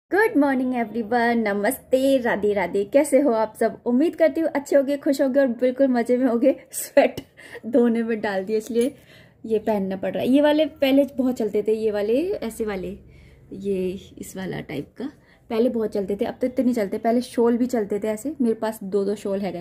Good morning everyone, नमस्ते, राधे राधे। कैसे हो आप सब? उम्मीद करती हूँ अच्छे होगे, खुश होगे और बिल्कुल मजे में होगे। स्वेट धोने में डाल दिए इसलिए ये पहनना पड़ रहा है। ये वाले पहले बहुत चलते थे, ये वाले ऐसे वाले, ये इस वाला टाइप का पहले बहुत चलते थे, अब तो इतने नहीं चलते। पहले शॉल भी चलते थे ऐसे, मेरे पास दो शॉल है गए।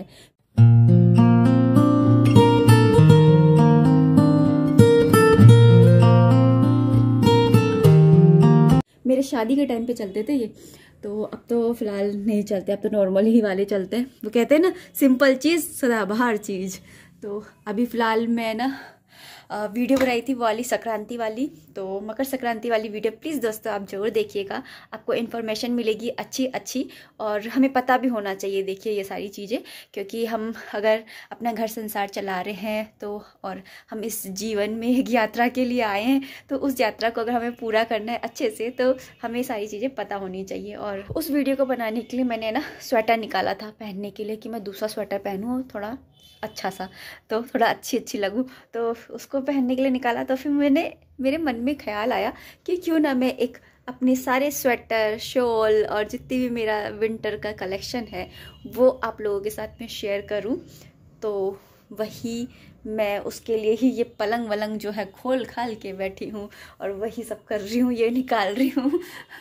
मेरे शादी के टाइम पे चलते थे ये, तो अब तो फिलहाल नहीं चलते, अब तो नॉर्मल ही वाले चलते हैं। वो कहते हैं ना, सिंपल चीज़ सदाबहार चीज़। तो अभी फ़िलहाल मैं ना वीडियो बनाई थी वो वाली संक्रांति वाली, तो मकर संक्रांति वाली वीडियो प्लीज़ दोस्तों आप ज़रूर देखिएगा। आपको इन्फॉर्मेशन मिलेगी अच्छी, और हमें पता भी होना चाहिए। देखिए ये सारी चीज़ें, क्योंकि हम अगर अपना घर संसार चला रहे हैं तो, और हम इस जीवन में एक यात्रा के लिए आए हैं, तो उस यात्रा को अगर हमें पूरा करना है अच्छे से, तो हमें सारी चीज़ें पता होनी चाहिए। और उस वीडियो को बनाने के लिए मैंने ना स्वेटर निकाला था पहनने के लिए, कि मैं दूसरा स्वेटर पहनूँ थोड़ा अच्छा सा, तो थोड़ा अच्छी लगूँ, तो उसको पहनने के लिए निकाला। तो फिर मेरे मन में ख्याल आया कि क्यों ना मैं एक अपने सारे स्वेटर, शॉल और जितनी भी मेरा विंटर का कलेक्शन है वो आप लोगों के साथ में शेयर करूं। तो वही मैं उसके लिए ही ये पलंग वलंग जो है खोल खाल के बैठी हूँ और वही सब कर रही हूँ, ये निकाल रही हूँ।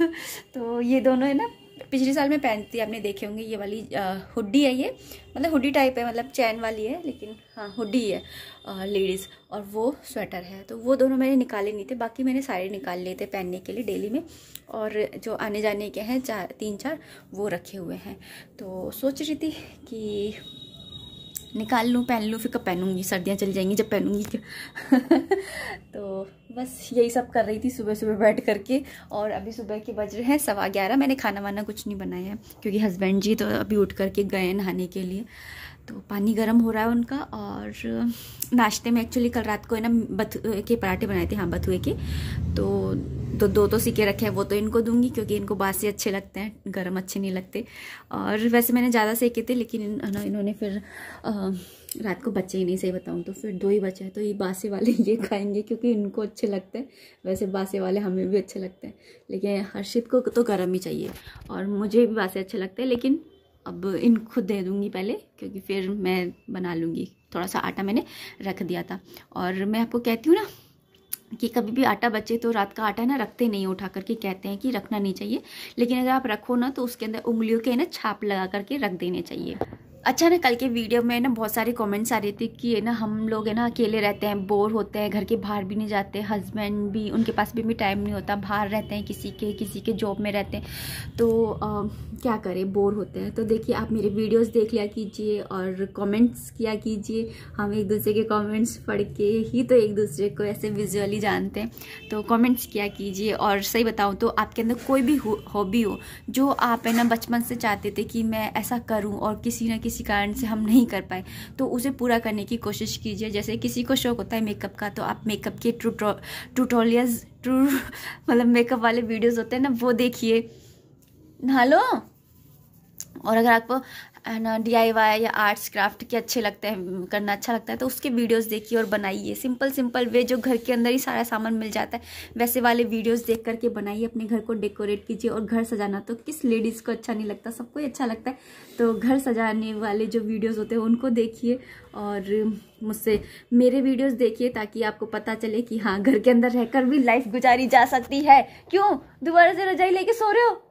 तो ये दोनों है ना, पिछले साल में पहनती, आपने देखे होंगे। ये वाली हुडी है, ये मतलब हुडी टाइप है, मतलब चैन वाली है, लेकिन हाँ हुडी है लेडीज़, और वो स्वेटर है। तो वो दोनों मैंने निकाले नहीं थे, बाकी मैंने सारे निकाल लिए थे पहनने के लिए डेली में। और जो आने जाने के हैं 3-4 वो रखे हुए हैं। तो सोच रही थी कि निकाल लूँ, पहन लूँ, फिर कब पहनूंगी, सर्दियाँ चली जाएंगी जब पहनूंगी क्या। तो बस यही सब कर रही थी सुबह बैठ करके। और अभी सुबह के बज रहे हैं 11:15। मैंने खाना वाना कुछ नहीं बनाया है, क्योंकि हस्बैंड जी तो अभी उठ करके गए नहाने के लिए। तो पानी गर्म हो रहा है उनका। और नाश्ते में एक्चुअली कल रात को है ना बथुए के पराठे बनाए थे, हाँ बथुए के। तो दो तो सीखे रखे हैं, वो तो इनको दूंगी, क्योंकि इनको बासी अच्छे लगते हैं, गरम अच्छे नहीं लगते। और वैसे मैंने ज़्यादा सेके थे, लेकिन इन्होंने फिर रात को बच्चे ही नहीं, सही बताऊँ तो फिर 2 ही बचे हैं। तो ये बासी वाले ये खाएंगे, क्योंकि इनको अच्छे लगते हैं। वैसे बासी वाले हमें भी अच्छे लगते हैं, लेकिन हर्षित को तो गर्म ही चाहिए, और मुझे भी बासी अच्छे लगते हैं। लेकिन अब इनको दे दूँगी पहले, क्योंकि फिर मैं बना लूँगी। थोड़ा सा आटा मैंने रख दिया था। और मैं आपको कहती हूँ ना कि कभी भी आटा बचे तो रात का आटा है ना रखते नहीं, उठा करके कहते हैं कि रखना नहीं चाहिए, लेकिन अगर आप रखो ना तो उसके अंदर उंगलियों के ना छाप लगा करके रख देने चाहिए। अच्छा ना, कल के वीडियो में ना बहुत सारे कमेंट्स आ रहे थे कि है ना हम लोग है ना अकेले रहते हैं, बोर होते हैं, घर के बाहर भी नहीं जाते, हस्बैंड भी उनके पास भी टाइम नहीं होता, बाहर रहते हैं, किसी के जॉब में रहते हैं, तो क्या करें, बोर होते हैं। तो देखिए आप मेरे वीडियोस देख लिया कीजिए और कमेंट्स किया कीजिए। हम एक दूसरे के कमेंट्स पढ़ के ही तो एक दूसरे को ऐसे विजुअली जानते हैं, तो कमेंट्स किया कीजिए। और सही बताऊँ तो आपके अंदर कोई भी हॉबी हो जो आप है ना बचपन से चाहते थे कि मैं ऐसा करूँ, और किसी न किसी कारण से हम नहीं कर पाए, तो उसे पूरा करने की कोशिश कीजिए। जैसे किसी को शौक होता है मेकअप का, तो आप मेकअप के ट्यूटोरियल्स मतलब मेकअप वाले वीडियोस होते हैं ना, वो देखिए, नहा लो। और अगर आपको ना DIY या आर्ट्स क्राफ्ट के अच्छे लगते हैं, करना अच्छा लगता है, तो उसके वीडियोस देखिए और बनाइए। सिंपल वे, जो घर के अंदर ही सारा सामान मिल जाता है, वैसे वाले वीडियोस देख करके बनाइए, अपने घर को डेकोरेट कीजिए। और घर सजाना तो किस लेडीज़ को अच्छा नहीं लगता, सबको ही अच्छा लगता है। तो घर सजाने वाले जो वीडियोज़ होते हैं उनको देखिए, और मुझसे मेरे वीडियोस देखिए, ताकि आपको पता चले कि हाँ घर के अंदर रहकर भी लाइफ गुजारी जा सकती है। क्यों दोबारा से रजाई लेके सो रहे हो?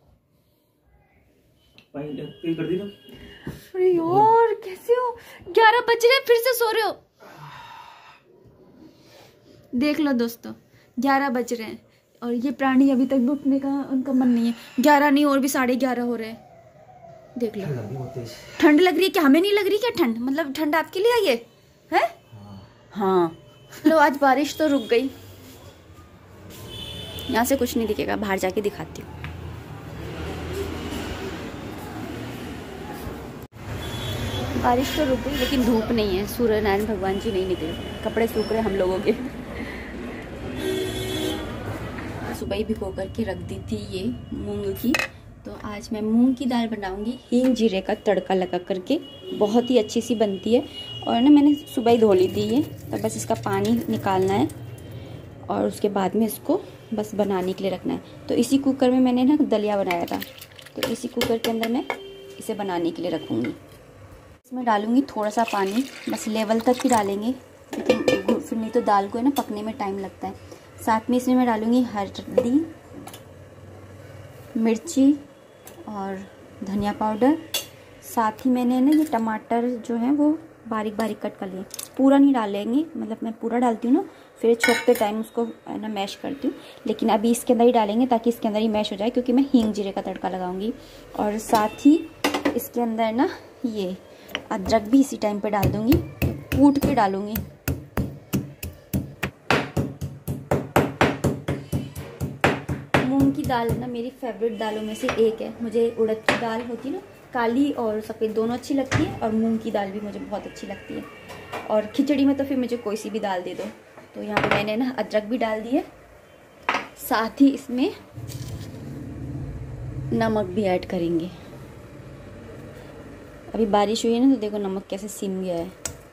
कर दी ना? अरे यार कैसे हो, 11 बज रहे फिर से सो रहे हो। देख लो दोस्तों, 11 बज रहे हैं और ये प्राणी अभी तक उठने का उनका मन नहीं है। 11 नहीं, और भी 11:30 हो रहे हैं। देख लो, ठंड लग रही है क्या? हमें नहीं लग रही क्या ठंड? मतलब ठंड आपके लिए आई है? हाँ। लो आज बारिश तो रुक गई, यहाँ से कुछ नहीं दिखेगा, बाहर जाके दिखाती हूँ। बारिश तो रुक गई, लेकिन धूप नहीं है, सूर्य नारायण भगवान जी नहीं निकले, कपड़े सूख रहे हम लोगों के। सुबह ही भिगो करके रख दी थी ये मूंग की, तो आज मैं मूंग की दाल बनाऊंगी हींग जीरे का तड़का लगा करके, बहुत ही अच्छी सी बनती है। और ना मैंने सुबह ही धो ली थी ये, तो बस इसका पानी निकालना है और उसके बाद में इसको बस बनाने के लिए रखना है। तो इसी कुकर में मैंने ना दलिया बनाया था, तो इसी कुकर के अंदर मैं इसे बनाने के लिए रखूँगी। इसमें डालूँगी थोड़ा सा पानी, बस लेवल तक ही डालेंगे क्योंकि फिर नहीं तो दाल को है ना पकने में टाइम लगता है। साथ में इसमें मैं डालूँगी हल्दी, मिर्ची और धनिया पाउडर। साथ ही मैंने ना ये टमाटर जो है वो बारीक बारीक कट कर लिए। पूरा नहीं डालेंगे, मतलब मैं पूरा डालती हूँ ना, फिर छोकते टाइम उसको है ना मैश करती हूँ, लेकिन अभी इसके अंदर ही डालेंगे ताकि इसके अंदर ही मैश हो जाए, क्योंकि मैं हींग जीरे का तड़का लगाऊंगी। और साथ ही इसके अंदर ना ये अदरक भी इसी टाइम पे डाल दूँगी, कूट के डालूँगी। मूंग की दाल ना मेरी फेवरेट दालों में से एक है। मुझे उड़द की दाल होती है ना, काली और सफ़ेद दोनों अच्छी लगती है, और मूंग की दाल भी मुझे बहुत अच्छी लगती है। और खिचड़ी में तो फिर मुझे कोई सी भी दाल दे दो। तो यहाँ पे मैंने ना अदरक भी डाल दिए, साथ ही इसमें नमक भी ऐड करेंगे। अभी बारिश हुई है ना, तो देखो नमक कैसे सिम गया है।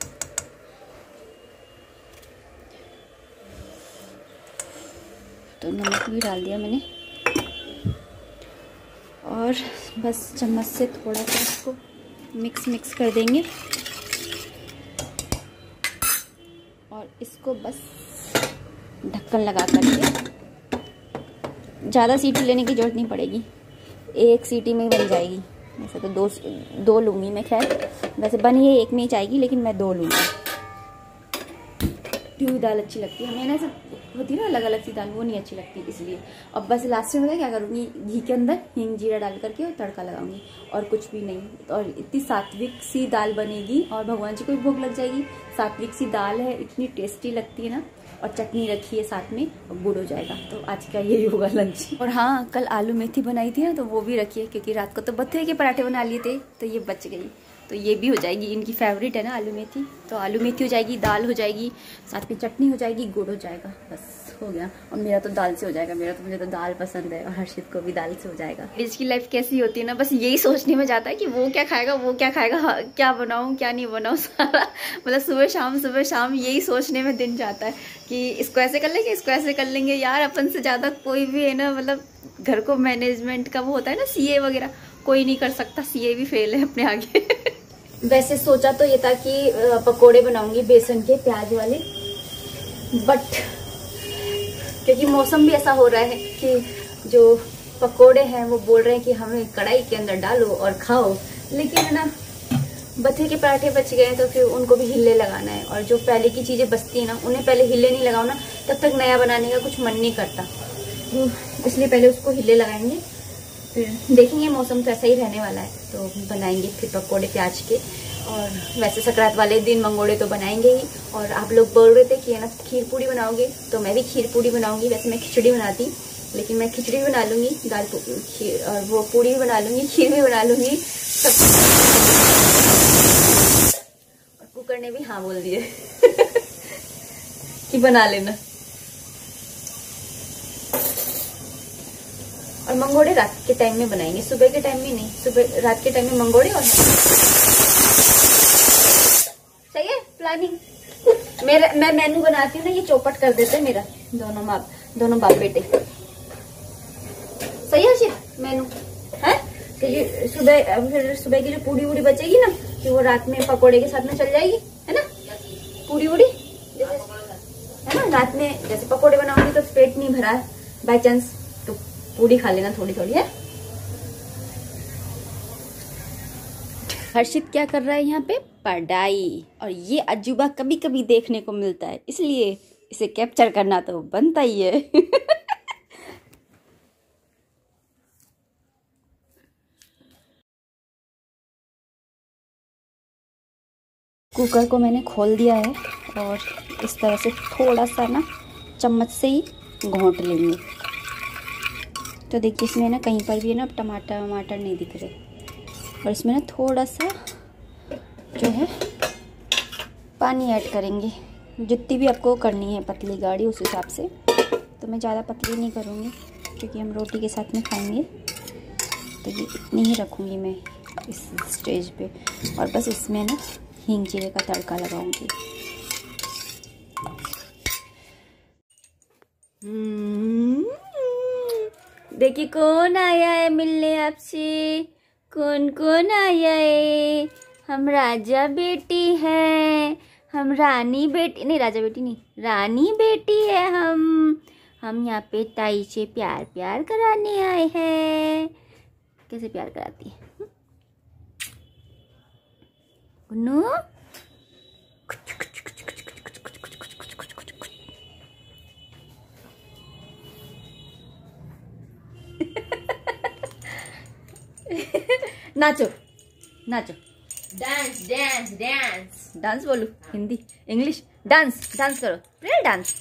तो नमक भी डाल दिया मैंने, और बस चम्मच से थोड़ा सा इसको मिक्स कर देंगे, और इसको बस ढक्कन लगा करके, ज़्यादा सीटी लेने की ज़रूरत नहीं पड़ेगी, एक सीटी में ही बन जाएगी। वैसे तो दो लूँगी मैं, खैर वैसे बन ये एक में ही जाएगी, लेकिन मैं 2 लूँगी। हुई दाल अच्छी लगती है, मैंने सब होती है ना अलग अलग सी दाल, वो नहीं अच्छी लगती इसलिए। अब बस लास्ट में क्या करूँगी, घी के अंदर हींग जीरा डाल करके और तड़का लगाऊंगी, और कुछ भी नहीं। और इतनी सात्विक सी दाल बनेगी और भगवान जी को भी भोग लग जाएगी। सात्विक सी दाल है, इतनी टेस्टी लगती है ना, और चटनी रखी है साथ में, और गुड़ हो जाएगा। तो आज का यही होगा लंच। और हाँ, कल आलू मेथी बनाई थी ना, तो वो भी रखिए, क्योंकि रात को तो बथुए के पराठे बना लिए थे, तो ये बच गई। तो ये भी हो जाएगी, इनकी फेवरेट है ना आलू मेथी, तो आलू मेथी हो जाएगी, दाल हो जाएगी, साथ में चटनी हो जाएगी, गुड़ हो जाएगा, बस हो गया। और मेरा तो दाल से हो जाएगा, मुझे तो दाल पसंद है, और हर्षित को भी दाल से हो जाएगा। आज की लाइफ कैसी होती है ना, बस यही सोचने में जाता है कि वो क्या खाएगा, वो क्या खाएगा, क्या बनाऊं क्या नहीं बनाऊं, सारा मतलब सुबह शाम यही सोचने में दिन जाता है कि इसको ऐसे कर लेंगे, इसको ऐसे कर लेंगे। यार अपन से ज़्यादा कोई भी है ना, मतलब घर को मैनेजमेंट का वो होता है ना, सीए वगैरह, कोई नहीं कर सकता, सीए भी फेल है अपने आगे। वैसे सोचा तो ये था कि पकोड़े बनाऊंगी बेसन के, प्याज वाले, बट क्योंकि मौसम भी ऐसा हो रहा है कि जो पकोड़े हैं वो बोल रहे हैं कि हमें कढ़ाई के अंदर डालो और खाओ, लेकिन है ना बथुए के पराठे बच गए, तो फिर उनको भी हिल्ले लगाना है, और जो पहले की चीजें बचती है ना, उन्हें पहले हिल्ले नहीं लगाओ ना, तब तक नया बनाने का कुछ मन नहीं करता। इसलिए पहले उसको हिल्ले लगाएंगे, फिर देखेंगे, मौसम तो ऐसा ही रहने वाला है, तो बनाएंगे फिर पकोड़े प्याज के। और वैसे संक्रांत वाले दिन मंगोड़े तो बनाएंगे ही। और आप लोग बोल रहे थे कि है ना खीर पूड़ी बनाओगे, तो मैं भी खीर पूड़ी बनाऊंगी। वैसे मैं खिचड़ी बनाती, लेकिन मैं खिचड़ी भी बना लूंगी, दाल खीर और वो पूड़ी भी बना लूंगी, खीर भी बना लूंगी सब। और कुकर ने भी हाँ बोल दिए कि बना लेना। और मंगोड़े रात के टाइम में बनाएंगे, सुबह के टाइम में नहीं, सुबह रात के टाइम में मंगोड़े। और सही है प्लानिंग। मैं मेनू बनाती हूँ ना, ये चौपट कर देते हैं मेरा, दोनों बाप बेटे। सही है शिव मेनू है, क्योंकि सुबह की जो पूड़ी वूड़ी बचेगी ना, कि वो रात में पकोड़े के साथ में चल जाएगी, है ना। पूड़ी वूड़ी है ना, रात में जैसे पकोड़े बनाऊंगी तो पेट नहीं भरा है बाई चांस, तो पूड़ी खा लेना थोड़ी थोड़ी है। हर्षित क्या कर रहा है यहाँ पे, पढ़ाई। और ये अजूबा कभी कभी देखने को मिलता है, इसलिए इसे कैप्चर करना तो बनता ही है। कुकर को मैंने खोल दिया है, और इस तरह से थोड़ा सा ना चम्मच से ही घोंट लेंगे। तो देखिए इसमें ना कहीं पर भी है ना टमाटर वमाटर नहीं दिख रहे, और इसमें ना थोड़ा सा जो है पानी ऐड करेंगे, जितनी भी आपको करनी है पतली गाढ़ी उस हिसाब से। तो मैं ज़्यादा पतली नहीं करूँगी, क्योंकि हम रोटी के साथ में खाएंगे, तो ये इतनी ही रखूँगी मैं इस स्टेज पे। और बस इसमें ना हींग जीरे का तड़का लगाऊंगी। देखिए कौन आया है मिलने आपसे, कौन कौन आया है। हम राजा बेटी हैं, हम रानी बेटी नहीं, राजा बेटी नहीं, रानी बेटी है हम यहाँ पे ताई से प्यार प्यार कराने आए हैं। कैसे प्यार कराती है गुन्नू? नाचो नाचो, डांस डांस डांस डांस बोलो, हिंदी इंग्लिश, डांस डांस करो, प्रिय डांस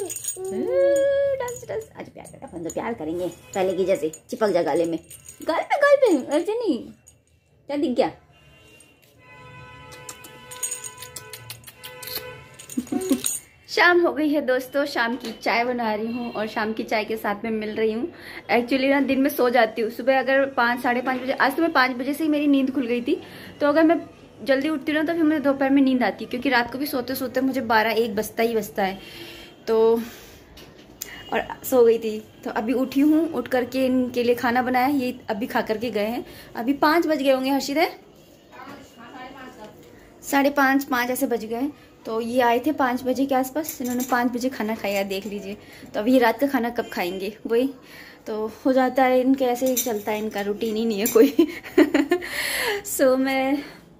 डांस डांस। आज प्यार करें, अपन तो प्यार करेंगे पहले की जैसे, चिपक जा गाले में, गाल पे ऐसे नहीं। क्या दिख गया? शाम हो गई है दोस्तों, शाम की चाय बना रही हूँ और शाम की चाय के साथ में मिल रही हूँ। एक्चुअली ना दिन में सो जाती हूँ, सुबह अगर 5 साढ़े 5 बजे, आज तो मैं 5 बजे से ही मेरी नींद खुल गई थी, तो अगर मैं जल्दी उठती हूँ ना तो फिर मुझे दोपहर में नींद आती है, क्योंकि रात को भी सोते सोते मुझे 12-1 बजता है। तो और सो गई थी, तो अभी उठी हूँ, उठ करके इनके लिए खाना बनाया, ये अभी खा करके गए हैं। अभी 5 बज गए होंगे हर्षित है, 5:30 ऐसे बज गए। तो ये आए थे 5 बजे के आसपास, इन्होंने 5 बजे खाना खाया, देख लीजिए। तो अभी रात का खाना कब खाएंगे वही तो हो जाता है, इनके ऐसे ही चलता है, इनका रूटीन ही नहीं है कोई। सो मैं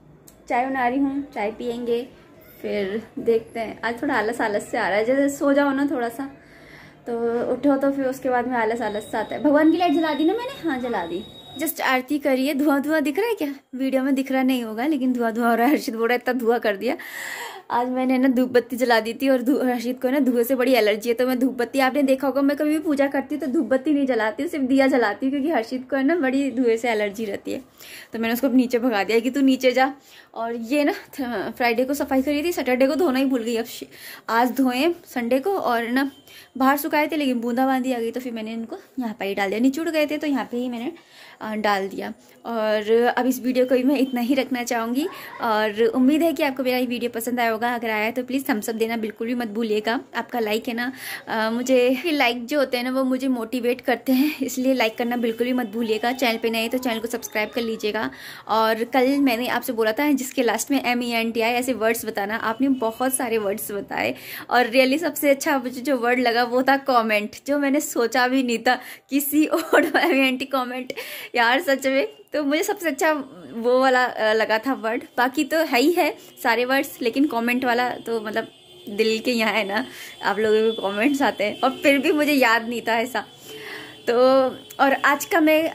चाय बना रही हूँ, चाय पियेंगे, फिर देखते हैं। आज थोड़ा आलस से आ रहा है, जैसे सो जाओ ना थोड़ा सा तो उठो तो फिर उसके बाद में आलस से आता है। भगवान की लाइट जला दी ना मैंने, हाँ जला दी। जस्ट आरती करिए, धुआं दिख रहा है क्या? वीडियो में दिख रहा नहीं होगा लेकिन धुआं हो रहा है। हर्षित बोल रहा है इतना धुआं कर दिया। आज मैंने ना धूप बत्ती जला दी थी, और हर्षित को ना धुएं से बड़ी एलर्जी है, तो मैं धूप बत्ती, आपने देखा होगा मैं कभी भी पूजा करती हूँ तो धूप बत्ती नहीं जलाती हूँ, सिर्फ दिया जलाती हूँ, क्योंकि हर्षित को है ना बड़ी धुएं से एलर्जी रहती है। तो मैंने उसको नीचे भगा दिया कि तू नीचे जा। और ये ना फ्राइडे को सफाई करी थी, सैटरडे को धोना ही भूल गई, अब आज धोए संडे को। और ना बाहर सुखाए थे लेकिन बूंदाबांदी आ गई, तो फिर मैंने इनको यहाँ पर ही डाल दिया, नीचे उड़ गए थे तो यहाँ पे ही मैंने डाल दिया। और अब इस वीडियो को भी मैं इतना ही रखना चाहूँगी, और उम्मीद है कि आपको मेरा ये वीडियो पसंद आया होगा। अगर आया तो प्लीज़ थम्स अप देना बिल्कुल भी मत भूलिएगा। आपका लाइक है ना मुझे लाइक जो होते हैं ना वो मुझे मोटिवेट करते हैं, इसलिए लाइक करना बिल्कुल भी मत भूलिएगा। चैनल पे नए तो चैनल को सब्सक्राइब कर लीजिएगा। और कल मैंने आपसे बोला था जिसके लास्ट में MENTI ऐसे वर्ड्स बताना, आपने बहुत सारे वर्ड्स बताए, और रियली सबसे अच्छा मुझे जो वर्ड लगा वो था कॉमेंट, जो मैंने सोचा भी नहीं था किसी और MENTI कॉमेंट यार, सच में। तो मुझे सबसे अच्छा वो वाला लगा था वर्ड, बाकी तो है ही है सारे वर्ड्स, लेकिन कमेंट वाला तो मतलब दिल के यहाँ है ना, आप लोगों के कमेंट्स आते हैं, और फिर भी मुझे याद नहीं था ऐसा। तो और आज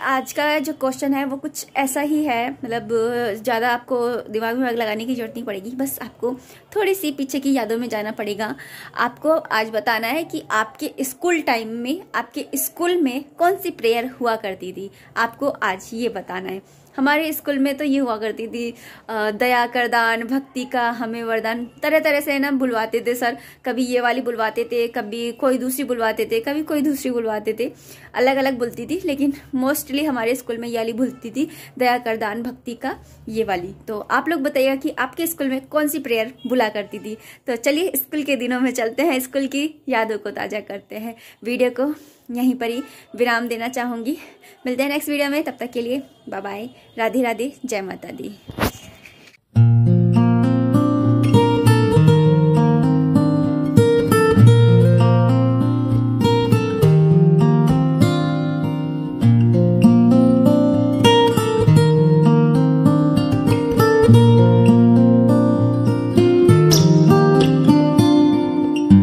का जो क्वेश्चन है वो कुछ ऐसा ही है, मतलब ज़्यादा आपको दिमाग में लगाने की जरूरत नहीं पड़ेगी, बस आपको थोड़ी सी पीछे की यादों में जाना पड़ेगा। आपको आज बताना है कि आपके स्कूल टाइम में, आपके स्कूल में कौन सी प्रेयर हुआ करती थी, आपको आज ये बताना है। हमारे स्कूल में तो ये हुआ करती थी, दया कर दान भक्ति का हमें वरदान, तरह तरह से ना बुलवाते थे सर, कभी ये वाली बुलवाते थे, कभी कोई दूसरी बुलवाते थे, कभी कोई दूसरी बुलवाते थे, अलग अलग बुलती थी, लेकिन मोस्टली हमारे स्कूल में ये वाली बुलती थी, दया कर दान भक्ति का ये वाली। तो आप लोग बताइएगा कि आपके स्कूल में कौन सी प्रेयर बुला करती थी। तो चलिए स्कूल के दिनों में चलते हैं, स्कूल की यादों को ताज़ा करते हैं। वीडियो को यहीं पर ही विराम देना चाहूँगी। मिलते हैं नेक्स्ट वीडियो में, तब तक के लिए बाय बाय, राधे राधे, जय माता दी।